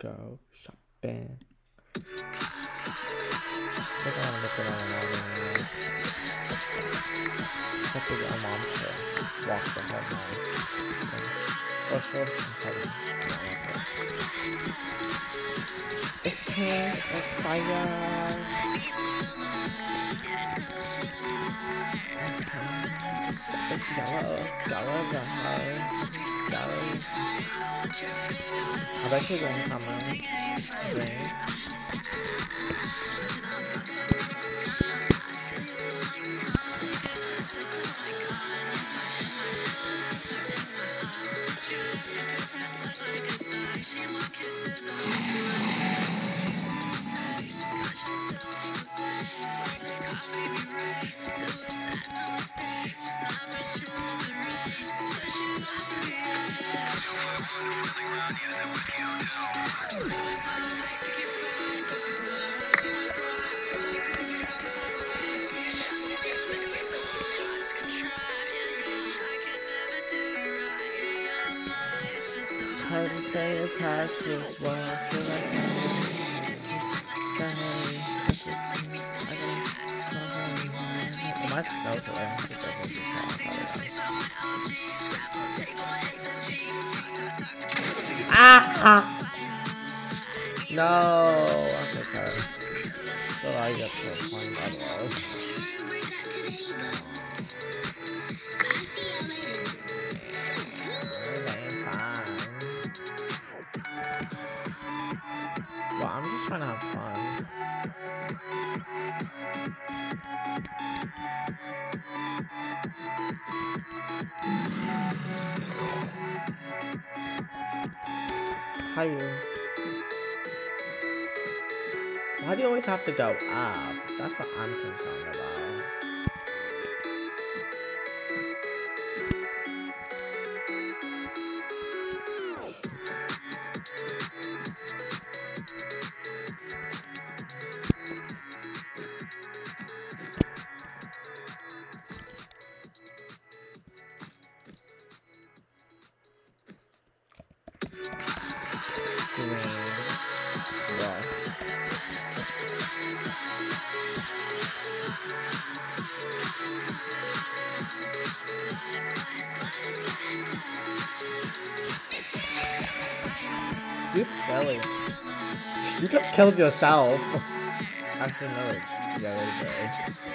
go shopping. I think I want to look around the morning anyway. Have to get my mom to walk the whole night. First of all, it's pink, it's fire. It's yellow, yellow. I bet you rain coming. Rain. Hard to say it's hard to explain. I feel like my snows are ah! No! I'm so sorry. So I get to a point otherwise. Well, I'm just trying to have fun. How you? Why do you always have to go up? That's what I'm concerned about. You're silly. You just killed yourself. Actually, no, it's really good.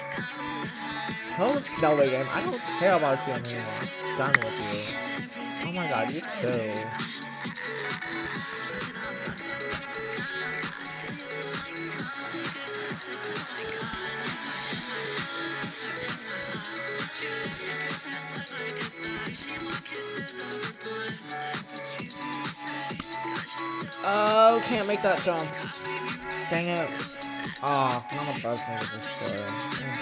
Home Snowy game. I don't care about you anymore. I'm done with you. Oh my god, you too. Oh, can't make that jump. Dang it. Oh, none of us need to destroy it.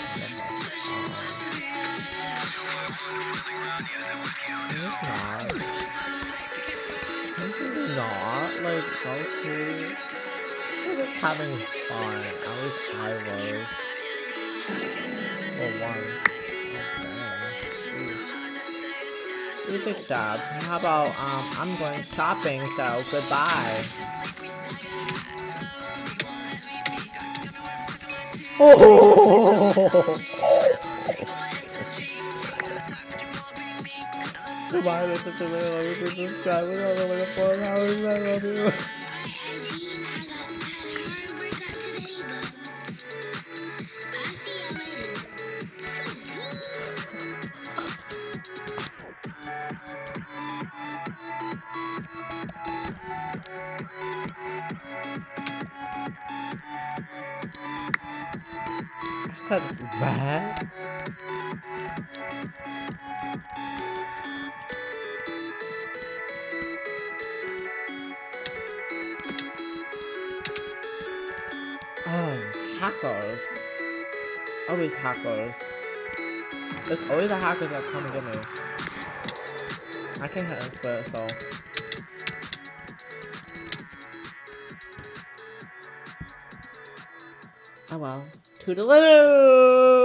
It's not. It's really not. Like, okay. We're just having fun. At least I was. For once. Please accept. How about, I'm going shopping, so goodbye. Oh! Goodbye, listen to me, love you, subscribe, we don't know what the 4 hours, I love you. I said that? Oh, hackers. Always hackers. There's always the hackers that come and get me. I can't hit split, so. Oh well. Toodaloo!